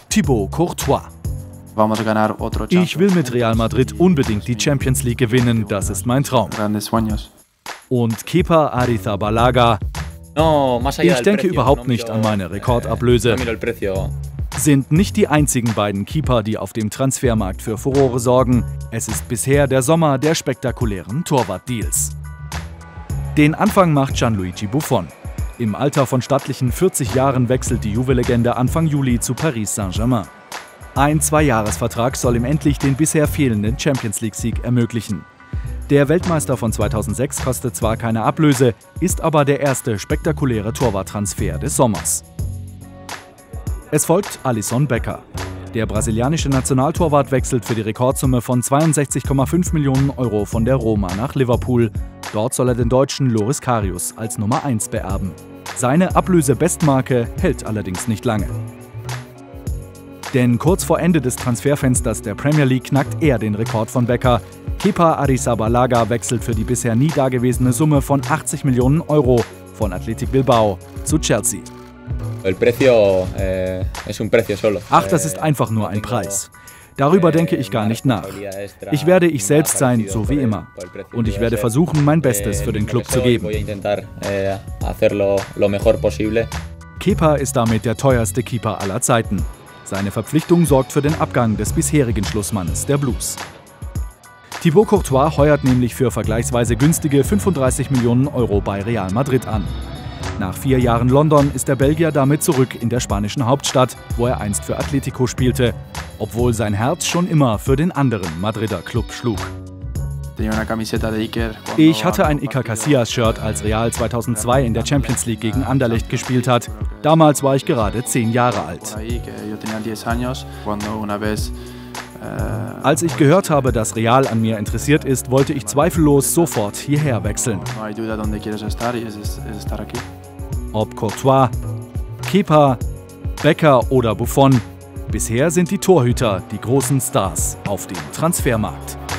Thibaut Courtois. Ich will mit Real Madrid unbedingt die Champions League gewinnen, das ist mein Traum. Und Kepa Arrizabalaga: Ich denke überhaupt nicht an meine Rekordablöse. Sind nicht die einzigen beiden Keeper, die auf dem Transfermarkt für Furore sorgen. Es ist bisher der Sommer der spektakulären Torwart-Deals. Den Anfang macht Gianluigi Buffon. Im Alter von stattlichen 40 Jahren wechselt die Juve-Legende Anfang Juli zu Paris Saint-Germain. Ein 2-Jahres-Vertrag soll ihm endlich den bisher fehlenden Champions-League-Sieg ermöglichen. Der Weltmeister von 2006 kostet zwar keine Ablöse, ist aber der erste spektakuläre Torwarttransfer des Sommers. Es folgt Alisson Becker. Der brasilianische Nationaltorwart wechselt für die Rekordsumme von 62,5 Millionen Euro von der Roma nach Liverpool. Dort soll er den Deutschen Loris Karius als Nummer 1 beerben. Seine Ablöse-Bestmarke hält allerdings nicht lange. Denn kurz vor Ende des Transferfensters der Premier League knackt er den Rekord von Becker. Kepa Arrizabalaga wechselt für die bisher nie dagewesene Summe von 80 Millionen Euro von Athletic Bilbao zu Chelsea. Ach, das ist einfach nur ein Preis. Darüber denke ich gar nicht nach. Ich werde ich selbst sein, so wie immer. Und ich werde versuchen, mein Bestes für den Club zu geben. Kepa ist damit der teuerste Keeper aller Zeiten. Seine Verpflichtung sorgt für den Abgang des bisherigen Schlussmannes der Blues. Thibaut Courtois heuert nämlich für vergleichsweise günstige 35 Millionen Euro bei Real Madrid an. Nach 4 Jahren London ist der Belgier damit zurück in der spanischen Hauptstadt, wo er einst für Atletico spielte, obwohl sein Herz schon immer für den anderen Madrider Club schlug. Ich hatte ein Iker Casillas-Shirt, als Real 2002 in der Champions League gegen Anderlecht gespielt hat. Damals war ich gerade 10 Jahre alt. Als ich gehört habe, dass Real an mir interessiert ist, wollte ich zweifellos sofort hierher wechseln. Ob Courtois, Kepa, Becker oder Buffon, bisher sind die Torhüter die großen Stars auf dem Transfermarkt.